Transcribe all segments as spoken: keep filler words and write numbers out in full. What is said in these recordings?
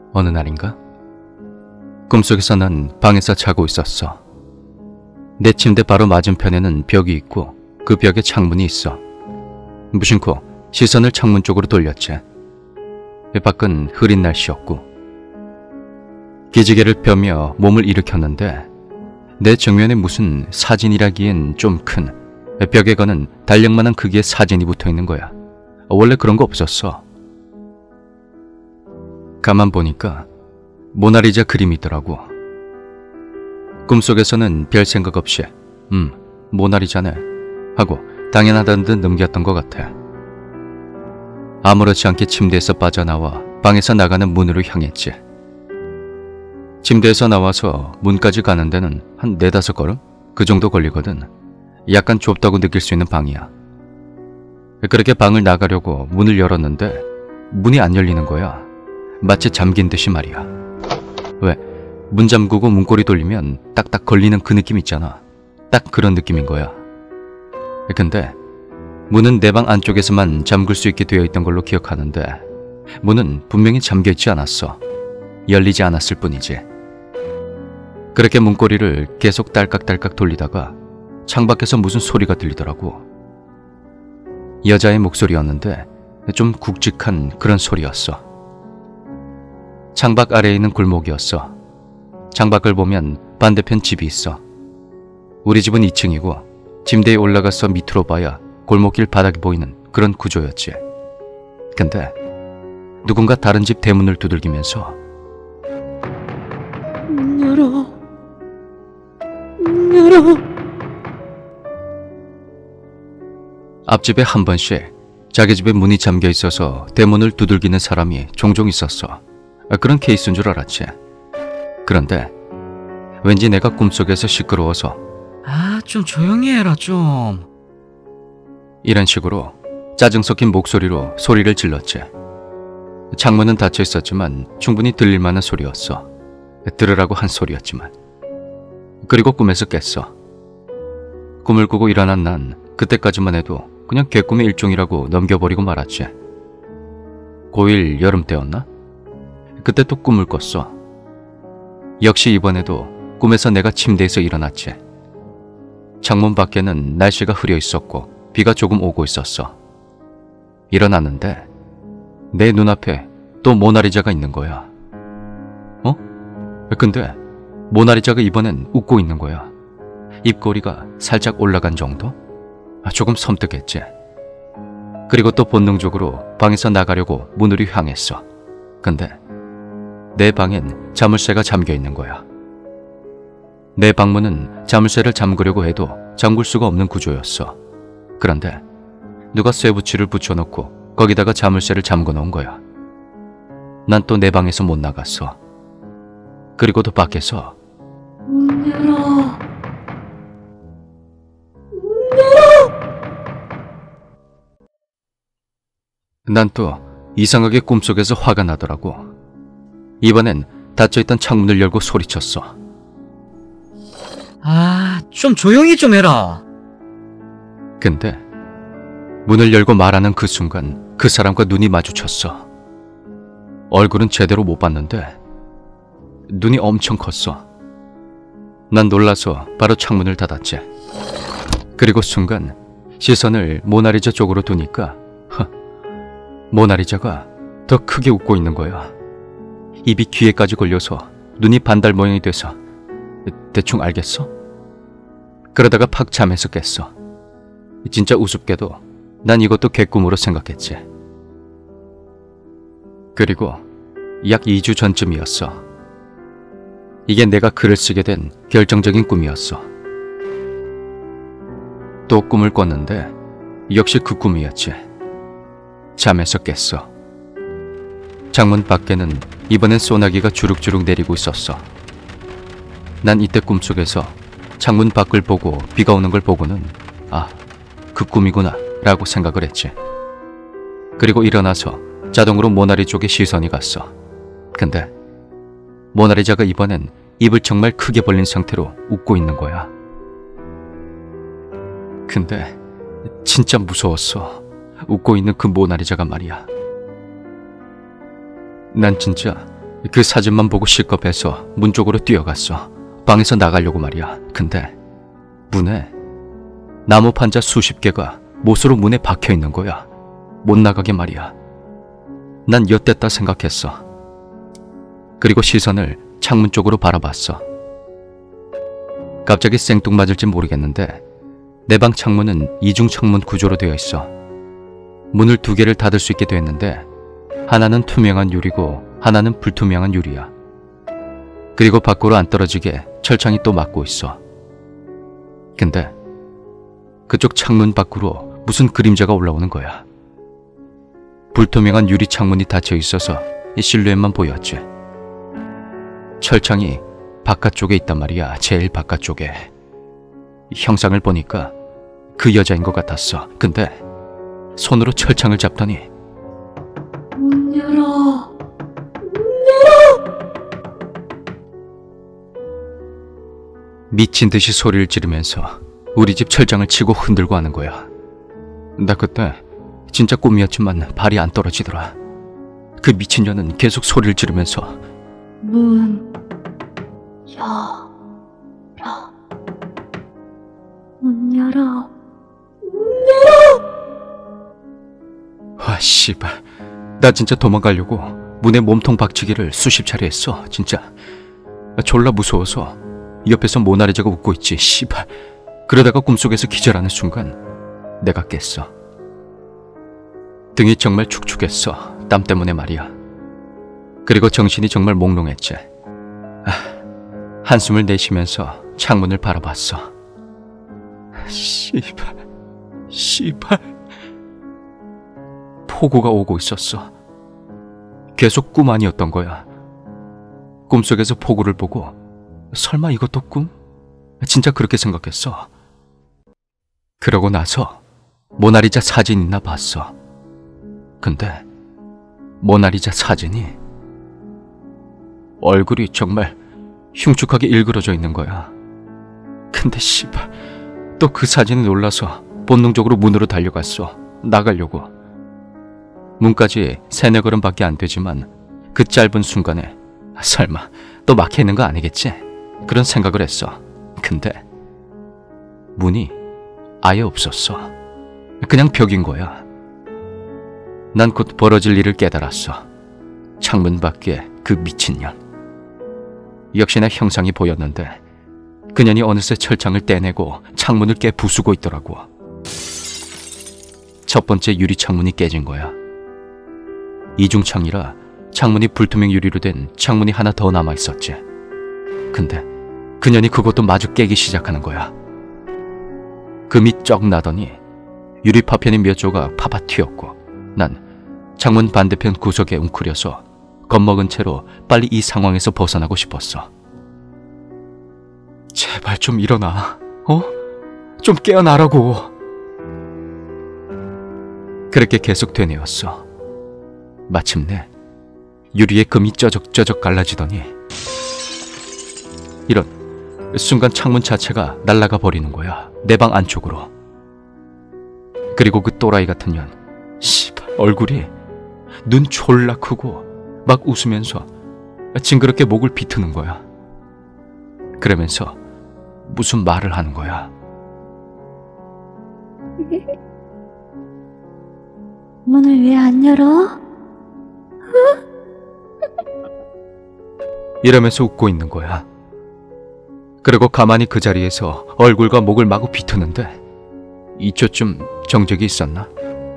어느 날인가? 꿈속에서 난 방에서 자고 있었어. 내 침대 바로 맞은편에는 벽이 있고 그 벽에 창문이 있어. 무심코 시선을 창문 쪽으로 돌렸지. 밖은 흐린 날씨였고 기지개를 펴며 몸을 일으켰는데 내 정면에 무슨 사진이라기엔 좀 큰 벽에 거는 달력만한 크기의 사진이 붙어있는 거야. 원래 그런 거 없었어. 가만 보니까 모나리자 그림이 있더라고. 꿈속에서는 별 생각 없이 음, 모나리자네 하고 당연하다는 듯 넘겼던 것 같아. 아무렇지 않게 침대에서 빠져나와 방에서 나가는 문으로 향했지. 침대에서 나와서 문까지 가는 데는 한 네다섯 걸음? 그 정도 걸리거든. 약간 좁다고 느낄 수 있는 방이야. 그렇게 방을 나가려고 문을 열었는데 문이 안 열리는 거야. 마치 잠긴 듯이 말이야. 왜? 문 잠그고 문고리 돌리면 딱딱 걸리는 그 느낌 있잖아. 딱 그런 느낌인 거야. 근데 문은 내 방 안쪽에서만 잠글 수 있게 되어 있던 걸로 기억하는데 문은 분명히 잠겨 있지 않았어. 열리지 않았을 뿐이지. 그렇게 문고리를 계속 딸깍딸깍 돌리다가 창밖에서 무슨 소리가 들리더라고. 여자의 목소리였는데 좀 굵직한 그런 소리였어. 창밖 아래에 있는 골목이었어. 창밖을 보면 반대편 집이 있어. 우리 집은 이 층이고 침대에 올라가서 밑으로 봐야 골목길 바닥이 보이는 그런 구조였지. 근데 누군가 다른 집 대문을 두들기면서 문 열어, 문 열어. 앞집에 한 번씩 자기 집에 문이 잠겨 있어서 대문을 두들기는 사람이 종종 있었어. 그런 케이스인 줄 알았지. 그런데 왠지 내가 꿈속에서 시끄러워서 아, 좀 조용히 해라 좀. 이런 식으로 짜증 섞인 목소리로 소리를 질렀지. 창문은 닫혀 있었지만 충분히 들릴 만한 소리였어. 들으라고 한 소리였지만. 그리고 꿈에서 깼어. 꿈을 꾸고 일어난 난 그때까지만 해도 그냥 개꿈의 일종이라고 넘겨버리고 말았지. 고일 여름 때였나? 그때 또 꿈을 꿨어. 역시 이번에도 꿈에서 내가 침대에서 일어났지. 창문 밖에는 날씨가 흐려 있었고 비가 조금 오고 있었어. 일어났는데 내 눈앞에 또 모나리자가 있는 거야. 어? 근데 모나리자가 이번엔 웃고 있는 거야. 입꼬리가 살짝 올라간 정도? 조금 섬뜩했지. 그리고 또 본능적으로 방에서 나가려고 문으로 향했어. 근데 내 방엔 자물쇠가 잠겨 있는 거야. 내 방문은 자물쇠를 잠그려고 해도 잠글 수가 없는 구조였어. 그런데 누가 쇠붙이를 붙여놓고 거기다가 자물쇠를 잠궈 놓은 거야. 난 또 내 방에서 못 나갔어. 그리고 또 밖에서 문 열어. 난 또 이상하게 꿈속에서 화가 나더라고. 이번엔 닫혀있던 창문을 열고 소리쳤어. 아, 좀 조용히 좀 해라. 근데 문을 열고 말하는 그 순간 그 사람과 눈이 마주쳤어. 얼굴은 제대로 못 봤는데 눈이 엄청 컸어. 난 놀라서 바로 창문을 닫았지. 그리고 순간 시선을 모나리자 쪽으로 두니까 허, 모나리자가 더 크게 웃고 있는 거야. 입이 귀에까지 걸려서 눈이 반달 모양이 돼서 대충 알겠어? 그러다가 팍 잠에서 깼어. 진짜 우습게도 난 이것도 개꿈으로 생각했지. 그리고 약 이 주 전쯤이었어. 이게 내가 글을 쓰게 된 결정적인 꿈이었어. 또 꿈을 꿨는데 역시 그 꿈이었지. 잠에서 깼어. 창문 밖에는 이번엔 소나기가 주룩주룩 내리고 있었어. 난 이때 꿈속에서 창문 밖을 보고 비가 오는 걸 보고는 아, 그 꿈이구나 라고 생각을 했지. 그리고 일어나서 자동으로 모나리 쪽에 시선이 갔어. 근데 모나리자가 이번엔 입을 정말 크게 벌린 상태로 웃고 있는 거야. 근데 진짜 무서웠어. 웃고 있는 그 모나리자가 말이야. 난 진짜 그 사진만 보고 실컷해서 문 쪽으로 뛰어갔어. 방에서 나가려고 말이야. 근데 문에 나무 판자 수십 개가 못으로 문에 박혀 있는 거야. 못 나가게 말이야. 난 엿됐다 생각했어. 그리고 시선을 창문 쪽으로 바라봤어. 갑자기 생뚱맞을지 모르겠는데 내 방 창문은 이중 창문 구조로 되어 있어. 문을 두 개를 닫을 수 있게 되어 있는데 하나는 투명한 유리고 하나는 불투명한 유리야. 그리고 밖으로 안 떨어지게 철창이 또 막고 있어. 근데 그쪽 창문 밖으로 무슨 그림자가 올라오는 거야. 불투명한 유리 창문이 닫혀 있어서 이 실루엣만 보였지. 철창이 바깥쪽에 있단 말이야. 제일 바깥쪽에. 형상을 보니까 그 여자인 것 같았어. 근데 손으로 철창을 잡더니 문 열어. 미친 듯이 소리를 지르면서 우리 집 철장을 치고 흔들고 하는 거야. 나 그때 진짜 꿈이었지만 발이 안 떨어지더라. 그 미친년은 계속 소리를 지르면서 문 열어. 문 열어. 와 씨발, 나 진짜 도망가려고 문에 몸통 박치기를 수십 차례 했어. 진짜 졸라 무서워서 옆에서 모나리자가 웃고 있지. 씨발. 그러다가 꿈속에서 기절하는 순간 내가 깼어. 등이 정말 축축했어. 땀 때문에 말이야. 그리고 정신이 정말 몽롱했지. 아, 한숨을 내쉬면서 창문을 바라봤어. 씨발, 씨발. 폭우가 오고 있었어. 계속 꿈 아니었던 거야. 꿈속에서 폭우를 보고 설마 이것도 꿈? 진짜 그렇게 생각했어. 그러고 나서 모나리자 사진 있나 봤어. 근데 모나리자 사진이 얼굴이 정말 흉측하게 일그러져 있는 거야. 근데 씨발, 또 그 사진에 놀라서 본능적으로 문으로 달려갔어. 나가려고. 문까지 세네 걸음밖에 안 되지만 그 짧은 순간에 설마 또 막혀 있는 거 아니겠지? 그런 생각을 했어. 근데 문이 아예 없었어. 그냥 벽인 거야. 난 곧 벌어질 일을 깨달았어. 창문 밖에 그 미친년. 역시나 형상이 보였는데 그년이 어느새 철창을 떼내고 창문을 깨 부수고 있더라고. 첫 번째 유리 창문이 깨진 거야. 이중창이라 창문이 불투명 유리로 된 창문이 하나 더 남아있었지. 근데 그년이 그것도 마주 깨기 시작하는 거야. 금이 쩍 나더니 유리 파편이 몇 조각 파파 튀었고 난 창문 반대편 구석에 웅크려서 겁먹은 채로 빨리 이 상황에서 벗어나고 싶었어. 제발 좀 일어나. 어? 좀 깨어나라고. 그렇게 계속 되뇌었어. 마침내 유리에 금이 쩌적쩌적 갈라지더니 이런, 순간 창문 자체가 날아가 버리는 거야. 내 방 안쪽으로. 그리고 그 또라이 같은 년, 씨발, 얼굴이 눈 졸라 크고 막 웃으면서 징그럽게 목을 비트는 거야. 그러면서 무슨 말을 하는 거야. 문을 왜 안 열어? 이러면서 웃고 있는 거야. 그리고 가만히 그 자리에서 얼굴과 목을 마구 비트는데 이초쯤 정적이 있었나?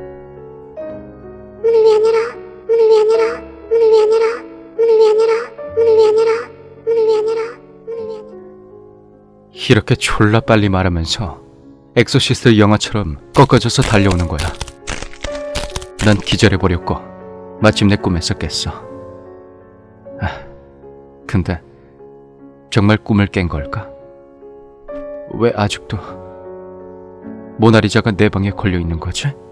문을 왜 안 열어? 문을 왜 안 열어? 문을 왜 안 열어? 문을 왜 안 열어? 문을 왜 안 열어? 문을 왜 안 열어? 문을 왜 안 열어? 이렇게 졸라 빨리 말하면서 엑소시스트 영화처럼 꺾어져서 달려오는 거야. 난 기절해버렸고 마침내 꿈에서 깼어. 아, 근데 정말 꿈을 깬 걸까? 왜 아직도 모나리자가 내 방에 걸려 있는 거지?